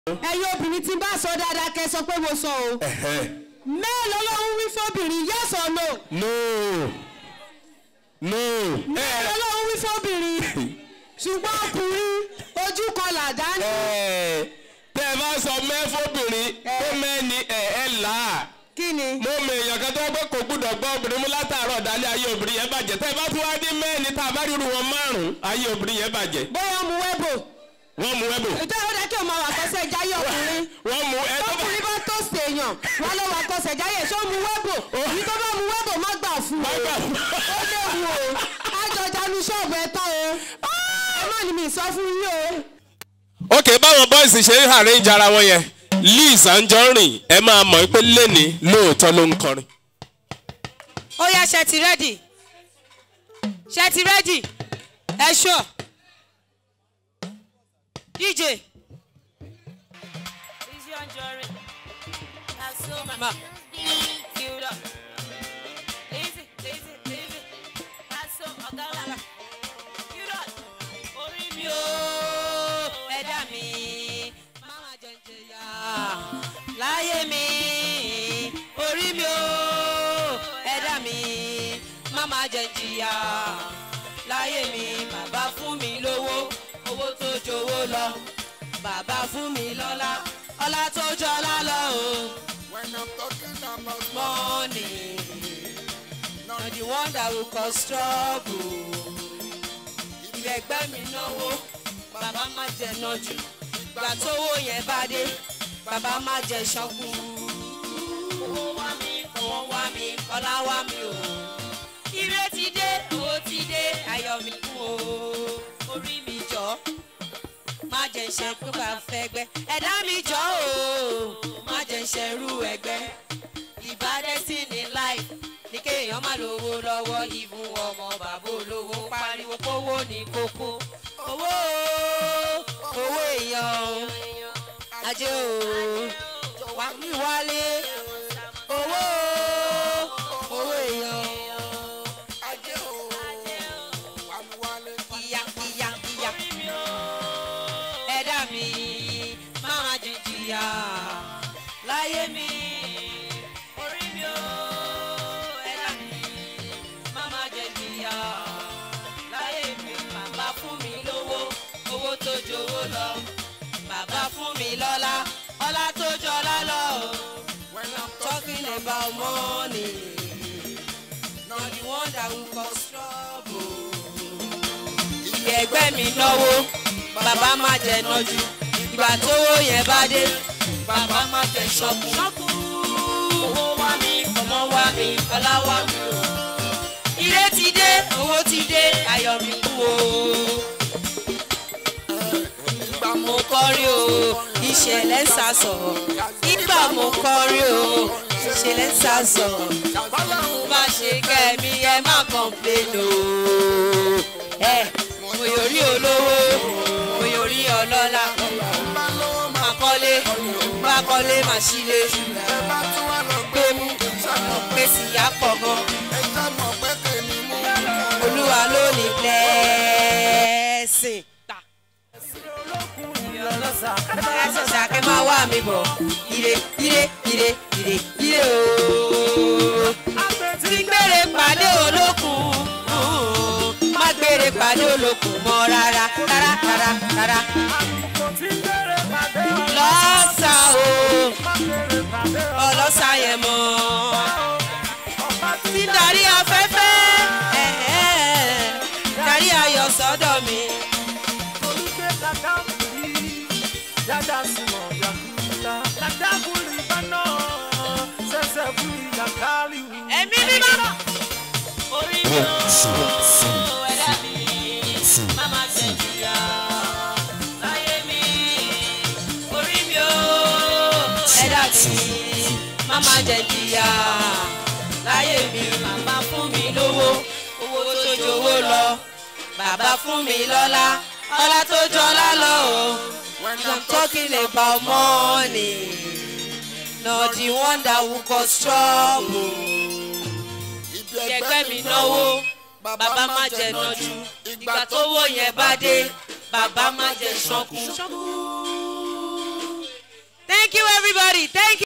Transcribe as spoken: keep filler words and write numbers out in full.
ẹ̀yin obìnrin tí bá sọ dáadáa kẹ́ sọ pé mo sọ o. mélòó ló ń wí fóbìnrin yes or no. no no. mélòó ló ń wí fóbìnrin ṣùgbọ́n ọkùnrin ojú kan làdá ní. tẹ́ ẹ bá sọ mẹ́fọ́bìnrin tó mẹ́ni ẹ̀ ẹ̀ là á. kí ni. mo mọ èèyàn kan tó gbé kò gbúdọ̀ gbọ́ obìnrin mú látàárọ̀ dálé ayé obìnrin yẹn bàjẹ́ tẹ́ ẹ bá tún wá dé mẹ́ni tá a bá ríru wọn márùn-ún ayé obìnrin yẹn bàjẹ́. bóyá mu wẹ́bò. wọ́n mu wẹ́bò. ìtọ́ ìwọ́dẹ kí o máa wà kọ́sẹ̀ jáyé ọkùnrin. wọ́n mu ẹ tó bá. ọkùnrin bá tó sèèyàn wọ́n ló wà kọ́sẹ̀ jáyé ṣó mu wẹ́bò. èyí tó bá mu wẹ́bò má gbà fún o. ó léwu o. àjọjà nu ṣọ́ọ̀bù ẹ tán o. ẹ má ní mi sọ fún yín o. ok báwọn bọ́ìsì ṣe ń arrange ara wọn yẹn Liz Anjorin ẹ máa mọ̀ pé lẹ́ni lóòótọ́ ló ń kọrin. ó yá ṣe ti rẹ́dì ṣe ti rẹ́dì ẹ ṣọ́ D J. Liz Anjorin has so much Ma. queued up. Lazy, lazy, lazy. Has so much queued up. Orí mi o, ẹ̀dá mi, máma jẹ jẹyà. láyé mi orí mi o ẹ̀dá mi má má jẹ jìyà láyé mi bàbá fún mi lówó owó tó jowó lọ bàbá fún mi lọ́lá ọlá tó jọlá lọ o. When I'm talking about money not the one that will cause trouble. ìrẹ̀gbẹ́ mi náwó bàbá má jẹ nájú ìgbà tówó yẹn bá dé bàbá má jẹ ṣọ́kù. owó wá mi owó wá mi ọlá wá mi o. ire ti dé owó ti dé ayọ̀ mi kú o. orí mi jọ má jẹ ṣe pípa fẹ́gbẹ́ ẹ̀dá mi jọ o. má jẹ ṣe rú ẹgbẹ́ ìbádẹ́sí ní life ní kéèyàn má lówó lọ́wọ́ ìbùn ọmọ bàbá olówó pariwo kówó ní kókó. owó owó èèyàn ajé o wá mi wálé owó owó èèyàn ajé o wà mí wálé. ìyá ìyá ìyá ẹ̀dá mi máa jẹ jìyà láyé mi orí mi o ẹ̀dá mi máa jẹ jìyà láyé mi bàbá fún mi lówó owó tó jowó lọ bàbá fún mi lọ́lá ọlá tó jọlá lọ. When I'm talking about money not the one that will cause trouble. ìgbẹ́gbẹ́ mi náwó bàbá má jẹ nájú ìgbà tówó yẹn bá dé bàbá má jẹ ṣọ́kù. owó wá mi ọmọ wá mi ọlá wá mi o. ire ti dé owó ti dé ayọ̀ mi kú o. ìgbà mo kọrí o ìṣẹ̀lẹ̀ ń sàsọ̀ ìgbà mo kọrí o ìṣẹ̀lẹ̀ ń sàsọ̀ bọ́lọ́run bá ṣe kẹ́mi ẹ má complain o. ẹ mo yóò rí olówó mo yóò rí ọlọ́lá má kọ́lé má kọ́lé má sílé gbé mú pé sì yá pọ̀ gan olúwa ló ní blessing. ẹsẹ̀ ṣàkẹ́ máa wá mi bọ̀ ire ire ire ire ire ooo. tí gbére pàdé olókun má gbére pàdé olókun mọ́ rárá rárá rárá rárá. lọ́sà o ọlọ́sà yẹn mọ́ tí darí afẹ́fẹ́ darí ayọ̀ sọ́dọ̀ mi. Ẹ̀mí mímọ́. Orí mi o, ẹ̀dá mi, máma jẹ jìyà láyé mi. Orí mi o, ẹ̀dá mi, máma jẹ jìyà láyé mi. Màmá fún mi lówó, owó tó jowó lọ. Bàbá fún mi lọ́lá, ọlá tó jọlá lọ o. When I'm talking about money, not the one that will cause trouble. Ìgbẹ́gbẹ́ mi náwó, bàbá má jẹ nájú. Ìgbà tówó yẹn bá dé, bàbá má jẹ ṣọ́kù. everybody thank you.